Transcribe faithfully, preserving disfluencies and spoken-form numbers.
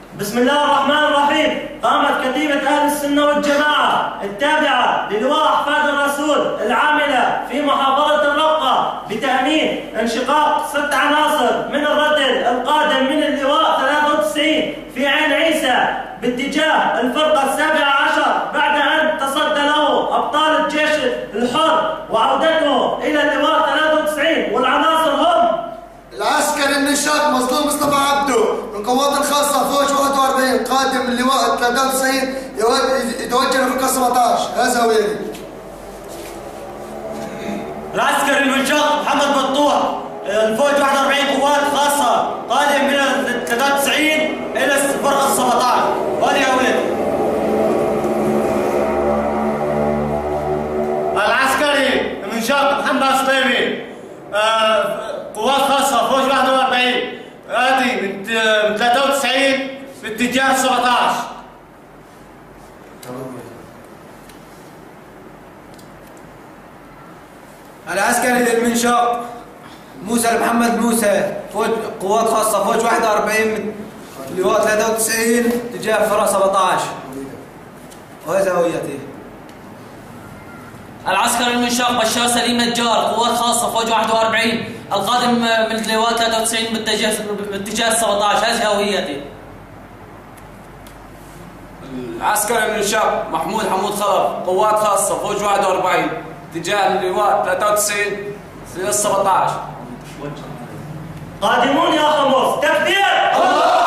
بسم الله الرحمن الرحيم. قامت كتيبة أهل السنة والجماعة التابعة للواء أحفاد الرسول العاملة في محافظة الرقة بتأمين انشقاق ست عناصر من الرتل القادم من اللواء ثلاثة وتسعين في عين عيسى باتجاه الفرقة السابعة عشر بعد أن تصدى له أبطال الجيش الحر وعودته إلى اللواء ثلاثة وتسعين. والعناصر هم العسكري النشاط مظلوم مصطفى عبده من قوات الخاصة فوج واحد وأربعين قادم من اللواء ثلاثة وتسعين يتوجه لفرقة سبعة عشر. هذا هو يدي. العسكري المنشق محمد بطوح الفوج واحد وأربعين قوات خاصة قادم من ثلاثة وتسعين إلى الفرقة سبعة عشر. وهذه هويته. العسكري المنشق محمد سليمي قوات خاصة فوج واحد وأربعين هذه من ثلاثة وتسعين باتجاه سبعة عشر. العسكري المنشق موسى محمد موسى فوج قوات خاصة فوج واحد وأربعين لواء ثلاثة وتسعين اتجاه فرع سبعة عشر. وهذا هويته. العسكري المنشق بشار سليم نجار قوات خاصة فوج واحد وأربعين القادم من لواء ثلاثة وتسعين باتجاه باتجاه سبعة عشر. هذه هويته. العسكري المنشق محمود حمود خلف قوات خاصة فوج واحد وأربعين اتجاه اللواء ثلاثة وتسعين إلى سبعة عشر. قادمون يا خمس. تكبير. الله